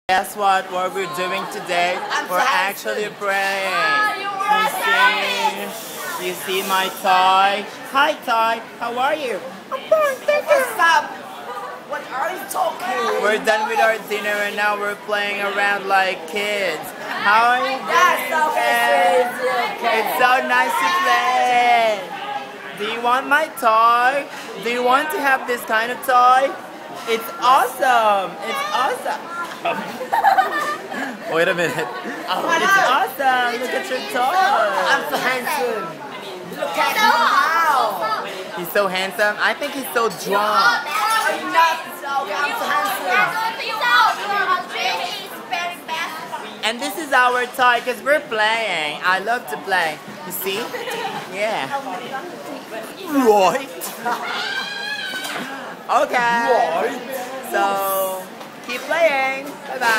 Guess what we're doing today? We're actually praying. You see my Ty? Hi Ty, how are you? I'm fine, thank you. What's up? What are you talking? We're done with our dinner and now we're playing around like kids. How are you doing? That's okay. It's so nice to play. Do you want my toy? Do you want to have this kind of toy? It's awesome. It's awesome. Wait a minute. It's awesome. Look at your toy. I'm so handsome. Look at him now. He's so handsome. I think he's so drunk. I'm not so handsome. And this is our toy because we're playing. I love to play. You see? Yeah. Right. Okay. So keep playing. Bye bye.